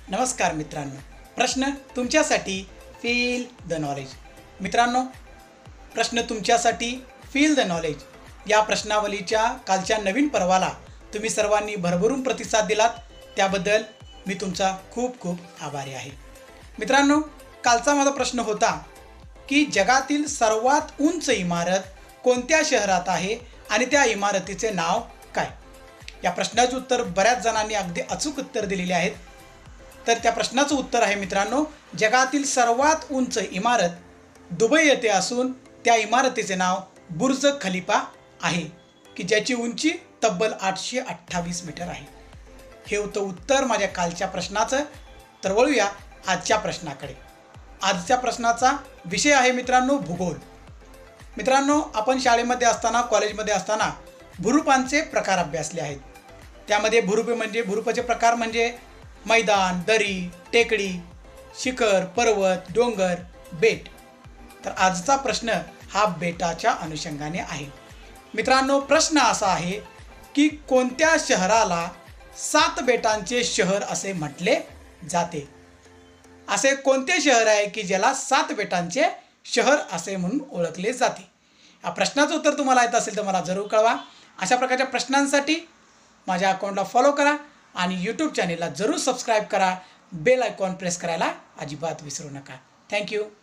नमस्कार मित्रांनो, प्रश्न तुमच्यासाठी फील द नॉलेज. मित्रांनो, प्रश्न तुमच्यासाठी फील द नॉलेज या प्रश्नावलीच्या कालच्या नवीन पर्वाला तुम्ही सर्वांनी भरभरून प्रतिसाद दिलात, त्याबद्दल मी तुमचा खूप खूप आभारी आहे. मित्रांनो, कालचा माझा प्रश्न होता की जगातील सर्वात उंच इमारत कोणत्या शहरात आहे आणि त्या इमारतीचे नाव काय. या प्रश्नाचे उत्तर बऱ्याच जणांनी अगदी अचूक उत्तर दिलेले आहेत. तर त्या प्रश्नाचं उत्तर आहे मित्रांनो, जगातील सर्वात उंच इमारत दुबई येथे असून त्या इमारतीचे नाव बुर्ज खलिफा आहे की ज्याची उंची तब्बल 828 मीटर आहे. हे होतं उत्तर माझ्या कालच्या प्रश्नाचं. तर वळूया आजच्या प्रश्नाकडे. आजच्या प्रश्नाचा विषय आहे मित्रांनो भूगोल. मित्रांनो, आपण शाळेमध्ये असताना कॉलेजमध्ये असताना भूरूपांचे प्रकार अभ्यासले आहेत. त्यामध्ये भूरूपाचे प्रकार म्हणजे मैदान, दरी, टेकडी, शिखर, पर्वत, डोंगर, बेट. तर आजचा प्रश्न हा बेटाच्या अनुषंगाने आहे. मित्रांनो, प्रश्न असा आहे की कोणत्या शहराला 7 बेटांचे शहर असे म्हटले जाते. असे कोणते शहर आहे की ज्याला 7 बेटांचे शहर असे म्हणून ओळखले जाते. या प्रश्नाचं उत्तर तुम्हाला येत असेल तर मला जरूर कळवा. अशा प्रकारच्या प्रश्नांसाठी माझ्या अकाउंटला फॉलो करा आणि यूट्यूब चॅनेलला जरूर सबस्क्राईब करा. बेल आयकॉन प्रेस करायला अजिबात विसरू नका. थँक्यू.